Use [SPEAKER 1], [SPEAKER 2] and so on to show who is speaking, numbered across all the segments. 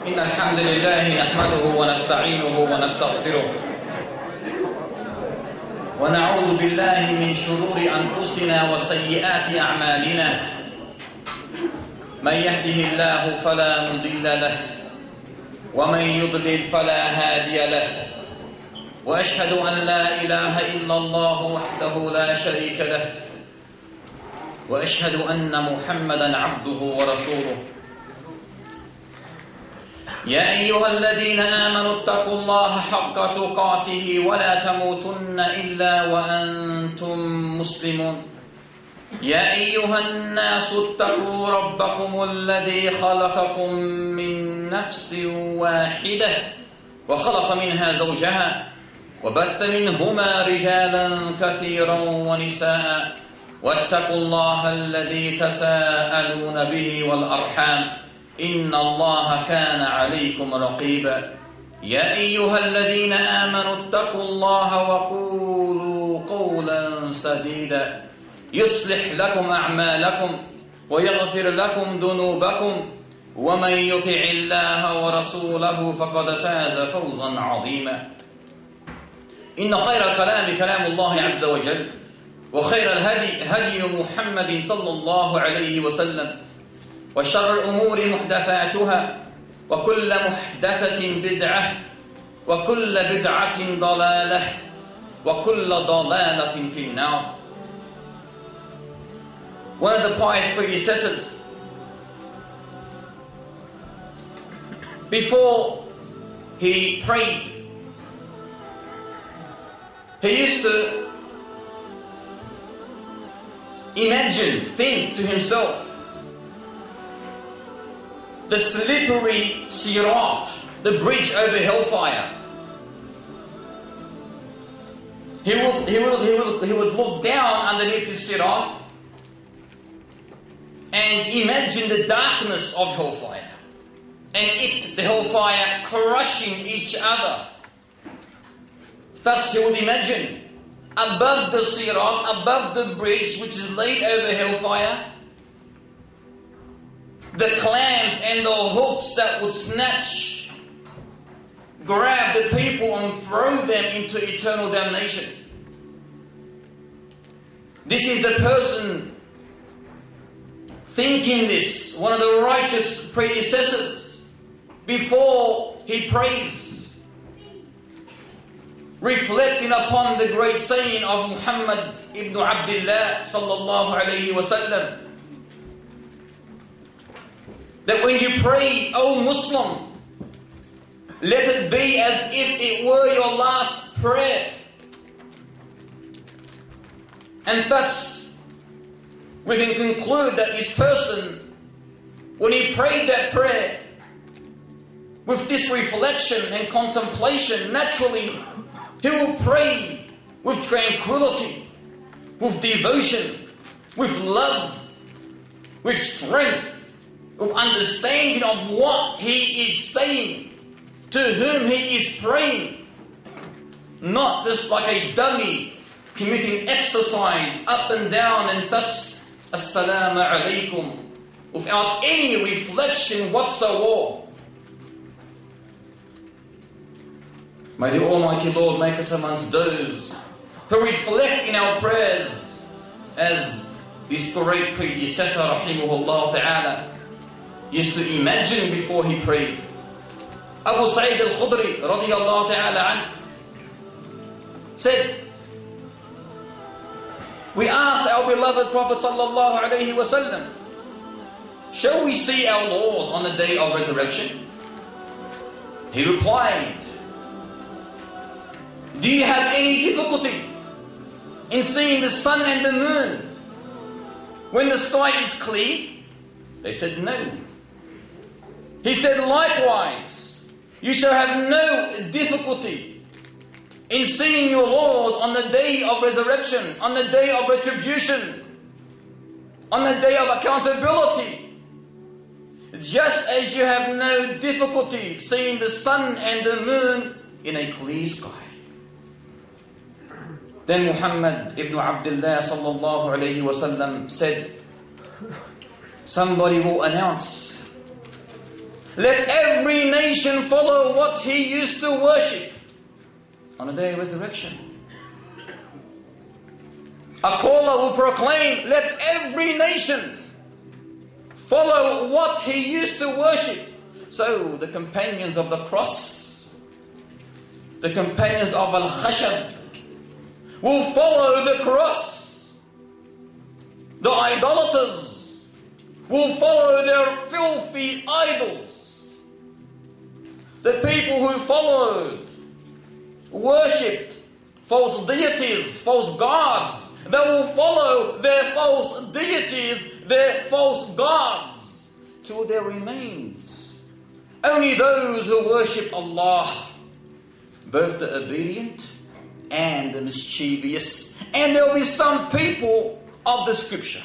[SPEAKER 1] إن الحمد لله نحمده ونستعينه ونستغفره ونعوذ بالله من شرور أنفسنا وسيئات أعمالنا من يهده الله فلا مضل له ومن يضلل فلا هادي له وأشهد أن لا إله إلا الله وحده لا شريك له وأشهد أن محمدا عبده ورسوله يا أيها الذين آمنوا اتقوا الله حق تقاته ولا تموتن إلا وأنتم مسلمون يا أيها الناس اتقوا ربكم الذي خلقكم من نفس واحدة وخلق منها زوجها وبث منهما رجالا كثيرا ونساء واتقوا الله الذي تساءلون به والأرحام إن الله كان عليكم رقيبا يا أيها الذين آمنوا اتقوا الله وقولوا قولا سديدا يصلح لكم أعمالكم ويغفر لكم ذنوبكم ومن يطع الله ورسوله فقد فاز فوزا عظيما إن خير الكلام كلام الله عز وجل وخير الهدي هدي محمد صلى الله عليه وسلم وشر الأمور محدثاتها وكل محدثة بدعة وكل بدعة ضلالة وكل ضلالة في النار. One of the pious predecessors, before he prayed, he used to think to himself, the slippery sirat, the bridge over hellfire. He would look down underneath the sirat and imagine the darkness of hellfire, and the hellfire, crushing each other. Thus he would imagine above the sirat, above the bridge which is laid over hellfire, the clams and the hooks that would grab the people and throw them into eternal damnation. This is the person thinking this, one of the righteous predecessors, before he prays, reflecting upon the great saying of Muhammad ibn Abdullah sallallahu alayhi wa sallam, that when you pray, O Muslim, let it be as if it were your last prayer. And thus, we can conclude that this person, when he prayed that prayer, with this reflection and contemplation, naturally, he will pray with tranquility, with devotion, with love, with strength, of understanding of what he is saying, to whom he is praying, not just like a dummy committing exercise up and down and thus assalamu alaikum, without any reflection whatsoever. May the Almighty Lord make us amongst those who reflect in our prayers as this great predecessor rahimahullah ta'ala used to imagine before he prayed. Abu Sa'id al-Khudri radiyallahu ta'ala anhu said, we asked our beloved Prophet sallallahu alayhi wa sallam, shall we see our Lord on the day of resurrection? He replied, do you have any difficulty in seeing the sun and the moon when the sky is clear? They said no. He said, likewise, you shall have no difficulty in seeing your Lord on the day of resurrection, on the day of retribution, on the day of accountability, just as you have no difficulty seeing the sun and the moon in a clear sky. Then Muhammad ibn Abdullah sallallahu alayhi wa sallam said, somebody will announce let every nation follow what he used to worship on the day of resurrection. A caller will proclaim, let every nation follow what he used to worship. So the companions of the cross, the companions of Al-Khashab, will follow the cross. The idolaters will follow their filthy idols. The people who followed, worshipped false deities, false gods, they will follow their false deities, their false gods, till there remains only those who worship Allah, both the obedient and the mischievous. And there will be some people of the scripture.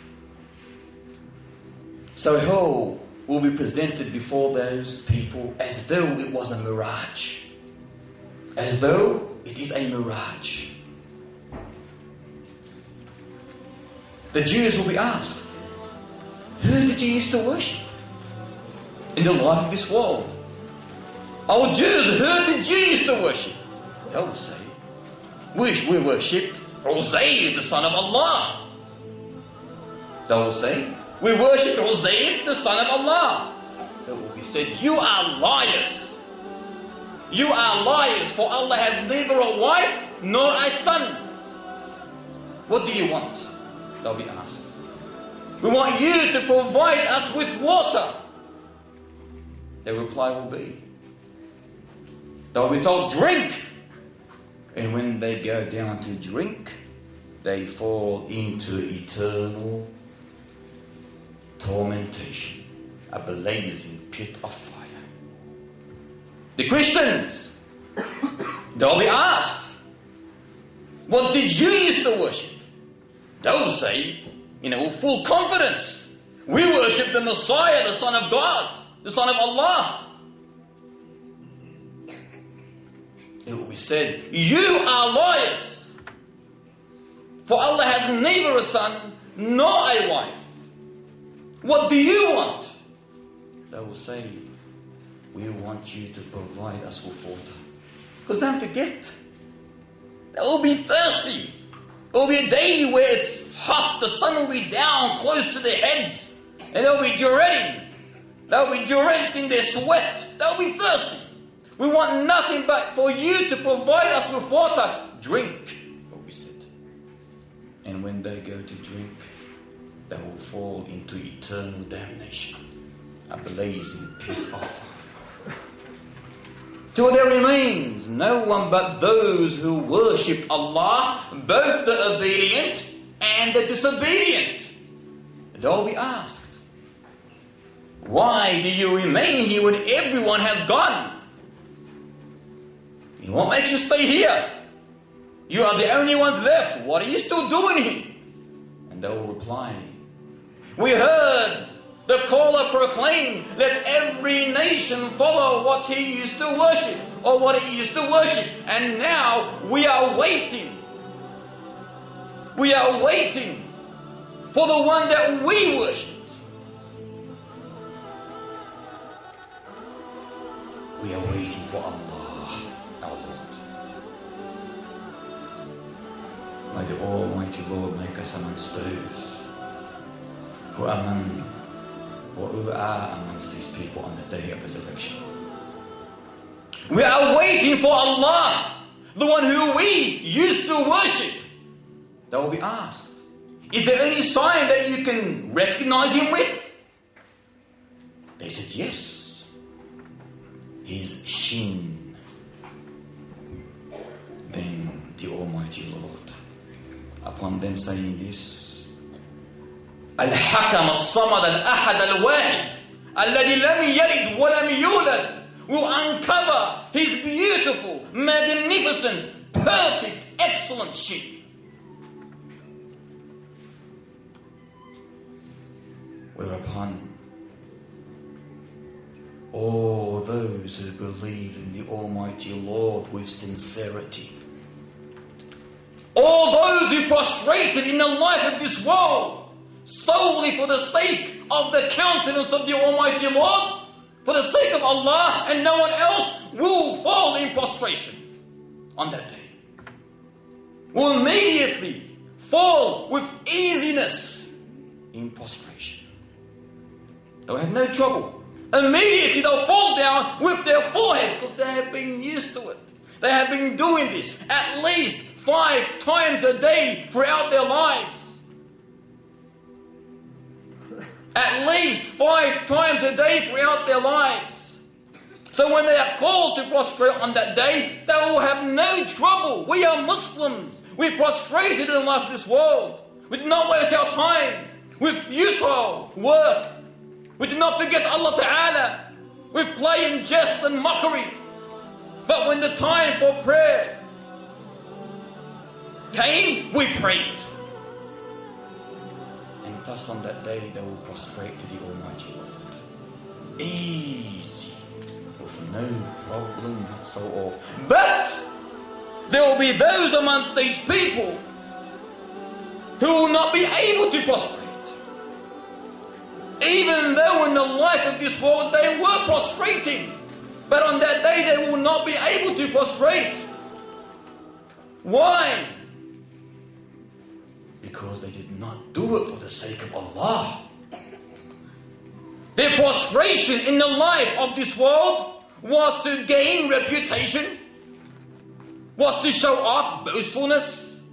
[SPEAKER 1] So hell will be presented before those people as though it was a mirage. As though it is a mirage. The Jews will be asked, who did you used to worship in the life of this world? Oh Jews, who did you used to worship? They will say, we worshipped Uzair, the son of Allah. They will say, we worshipped Uzair, the son of Allah. It will be said, you are liars. You are liars, for Allah has neither a wife nor a son. What do you want? They'll be asked. We want you to provide us with water. Their reply will be, they'll be told, drink. And when they go down to drink, they fall into eternal tormentation, a blazing pit of fire. The Christians, they'll be asked, what did you used to worship? They'll say, full confidence, we worship the Messiah, the Son of God, the Son of Allah. It will be said, you are liars, for Allah has neither a son nor a wife. What do you want? They will say, we want you to provide us with water. Because don't forget, they will be thirsty. It will be a day where it's hot, the sun will be down close to their heads, and they'll be dreading. They'll be drenched in their sweat. They'll be thirsty. We want nothing but for you to provide us with water. Drink, what we said. And when they go to drink, they will fall into eternal damnation, a blazing pit of fire. Till there remains no one but those who worship Allah, both the obedient and the disobedient. They'll be asked, why do you remain here when everyone has gone? And what makes you stay here? You are the only ones left. What are you still doing here? And they will reply, we heard the caller proclaim, let every nation follow what he used to worship, or what he used to worship. And now we are waiting. We are waiting for the one that we worshipped. We are waiting for Allah, our Lord. May the Almighty Lord make us amongst those who are amongst these people on the day of resurrection. We are waiting for Allah, the one who we used to worship. They will be asked, is there any sign that you can recognize him with? They said, yes. His shin. Then the Almighty Lord, upon them saying this, الحكم الصمد الأحد الواحد الذي لم يلد ولم يولد, will uncover his beautiful, magnificent, perfect, excellent sheep. Whereupon all those who believe in the Almighty Lord with sincerity, all those who prostrated in the life of this world solely for the sake of the countenance of the Almighty Lord, for the sake of Allah, and no one else will fall in prostration on that day. Will immediately fall with easiness in prostration. They'll have no trouble. Immediately they'll fall down with their forehead because they have been used to it. They have been doing this at least 5 times a day throughout their lives. At least 5 times a day throughout their lives. So when they are called to prostrate on that day, they will have no trouble. We are Muslims. We prostrated in life of this world. We do not waste our time with futile work. We do not forget Allah Ta'ala with play and jest and mockery. But when the time for prayer came, we prayed. And thus on that day they will prostrate to the Almighty Lord. Easy, with no problem whatsoever. But there will be those amongst these people who will not be able to prostrate. Even though in the life of this world they were prostrating, but on that day they will not be able to prostrate. Why? Because they did not do it for the sake of Allah. Their prostration in the life of this world was to gain reputation, was to show off boastfulness,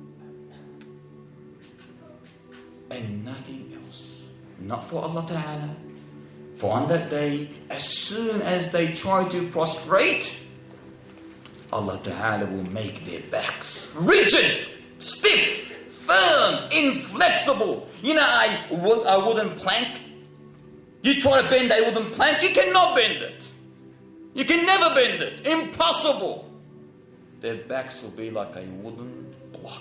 [SPEAKER 1] and nothing else. Not for Allah Ta'ala. For on that day, as soon as they try to prostrate, Allah Ta'ala will make their backs rigid, stiff, firm, inflexible. You know a wooden plank? You try to bend a wooden plank, you cannot bend it. You can never bend it. Impossible. Their backs will be like a wooden block.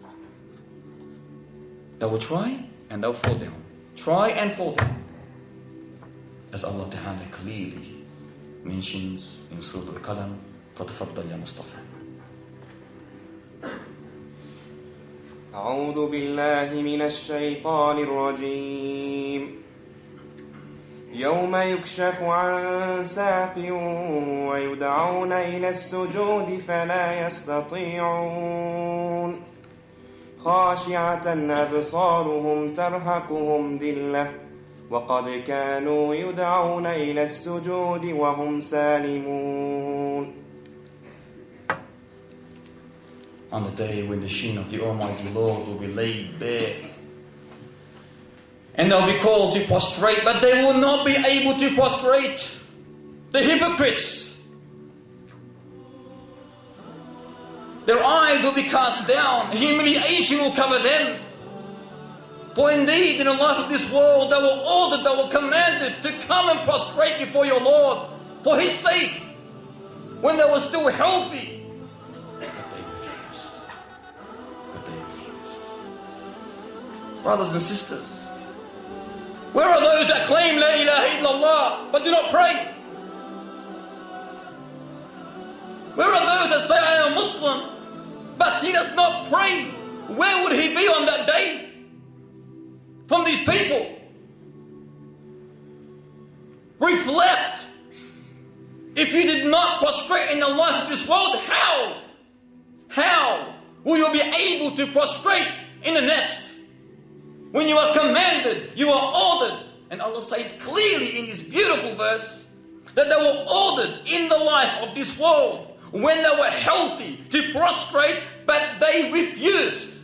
[SPEAKER 1] They will try and they'll fall down. Try and fall down. As Allah Ta'ala clearly mentions in Surah Al-Qalam, فَتَفَضَّلْ يَا مُصْطَفَى.
[SPEAKER 2] أعوذ بالله من الشيطان الرجيم. يوم يكشف عن ساق ويدعون إلى السجود فلا يستطيعون خاشعة أبصارهم ترهقهم ذلة وقد كانوا يدعون إلى السجود وهم سالمون.
[SPEAKER 1] On the day when the sheen of the Almighty Lord will be laid bare, and they'll be called to prostrate, but they will not be able to prostrate. The hypocrites, their eyes will be cast down, humiliation will cover them. For indeed, in the life of this world, they were ordered, they were commanded to come and prostrate before your Lord for His sake, when they were still healthy. But they refused. Brothers and sisters, where are those that claim La ilaha illallah but do not pray? Where are those that say I am a Muslim but he does not pray? Where would he be on that day from these people? Reflect. If you did not prostrate in the life of this world, how will you be able to prostrate in the next? When you are commanded, you are ordered. And Allah says clearly in this beautiful verse that they were ordered in the life of this world when they were healthy to prostrate, but they refused.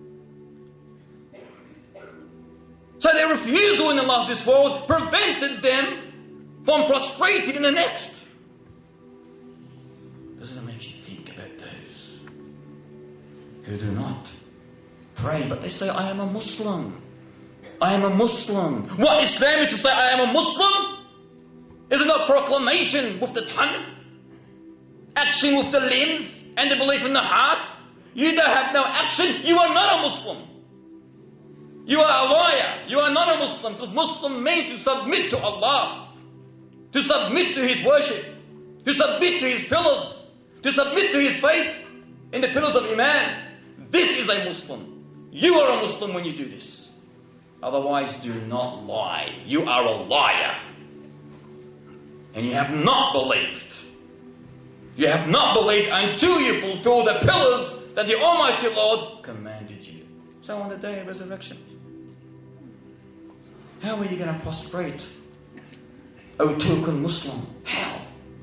[SPEAKER 1] So their refusal in the life of this world prevented them from prostrating in the next. Doesn't it make you think about those who do not pray, but they say, I am a Muslim. I am a Muslim. What Islam is to say, I am a Muslim? Is it not proclamation with the tongue? Action with the limbs and the belief in the heart? You don't have no action, you are not a Muslim. You are a liar. You are not a Muslim, because Muslim means to submit to Allah, to submit to His worship, to submit to His pillars, to submit to His faith in the pillars of Iman. This is a Muslim. You are a Muslim when you do this. Otherwise, do not lie. You are a liar. and you have not believed. You have not believed until you fulfill the pillars that the Almighty Lord commanded you. So on the day of resurrection, how are you going to prostrate, O token Muslim? How?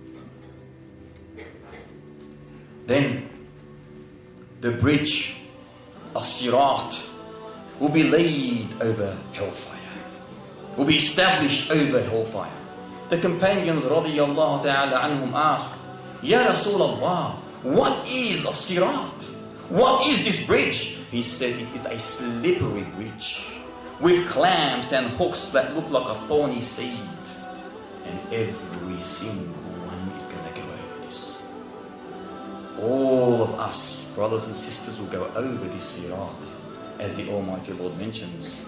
[SPEAKER 1] Then the bridge, as-sirat, will be laid over hellfire, will be established over hellfire. The companions radiyallahu ta'ala anhum asked, Ya Rasulullah, what is as-sirat? What is this bridge? He said it is a slippery bridge with clamps and hooks that look like a thorny seed. And every single one is going to go over this. All of us, brothers and sisters, will go over this sirat, as the Almighty Lord mentions.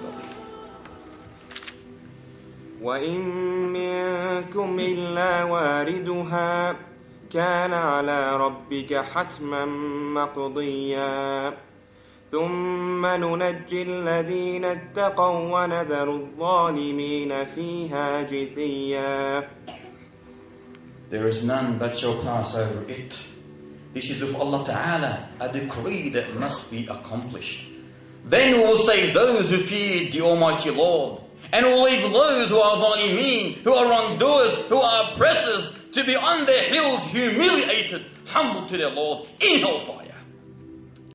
[SPEAKER 2] وَإِن مِّنكُمْ إِلَّا وَارِدُهَا كَانَ عَلَى رَبِّكَ حَتْمًا مَّقْضِيًّا ثُمَّ نُنَجِّي الَّذِينَ اتَّقَوْا وَنَذَرُ الظَّالِمِينَ فِيهَا جِثِيًّا.
[SPEAKER 1] There is none but shall pass over it. This is of Allah Ta'ala, a decree that must be accomplished. Then we will save those who feared the Almighty Lord, and will leave those who are zalimeen, who are wrongdoers, who are oppressors, to be on their heels, humiliated, humble to their Lord, in hellfire.